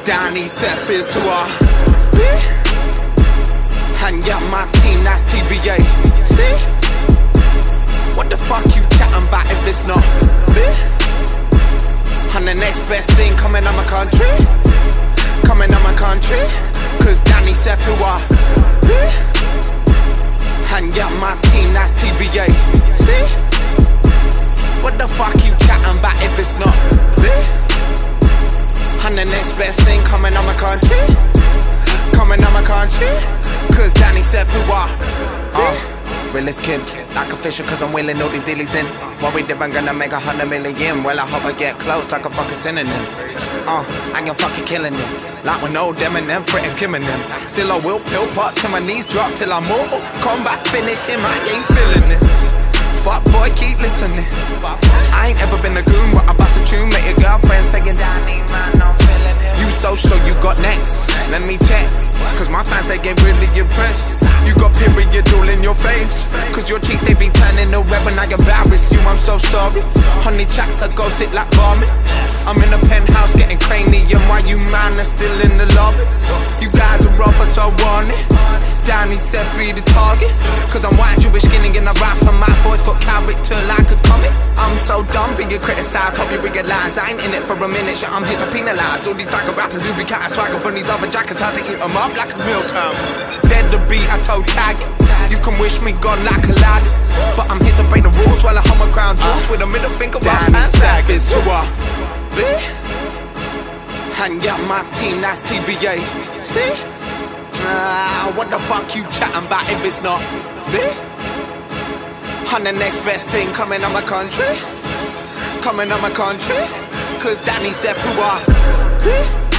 Danny Seth is who I be. And yeah, my team, that's TBA. See? What the fuck you chatting about if it's not me? And the next best thing coming on my country, coming on my country. Cause Danny Seth who I be. And yeah, my team, that's TBA. See? What the fuck you chatting about if it's not me? And the next best thing coming on my country, coming on my country. Cause Danny Seth who I realest kid, like official cause I'm willing all the dealies in. Worried if I'm gonna make 100 million. Well I hope I get close like a fucking synonym. I am fucking killing it. Like with no Eminem, fretting killing them. Still I will pill part till my knees drop till I'm mortal combat finishing, I ain't feeling it. Fuck boy, keep listening. I ain't ever been a goon, but I bust a tune, make your girlfriend saying Danny man, I'm feeling him. You so sure you got next? Let me check, cause my fans they get really impressed. You got period all in your face, cause your cheeks they be turning the red when I embarrass you, I'm so sorry. Honey tracks that go sit like vomit. I'm in a penthouse getting cranium while you man are still in the lobby. You guys are rough, so want it. Danny Seth be the target, cause I'm white, Jewish, skinny and I rap and my voice got character like a comic. I'm so dumb being criticised, hope you realize I ain't in it for a minute, I'm here to penalise all these faggot rappers who be catting swagger from these other jackets, how to eat them up like a meal term. Dead the beat, I told tag it. You can wish me gone like a lad, but I'm here to break the rules while I hold my crown jewels with a middle finger up and Seth is who I be. And yeah, my team, that's TBA. See? What the fuck you chatting about if it's not me? And the next best thing coming on my country, coming on my country. Cause Danny Seth who I be.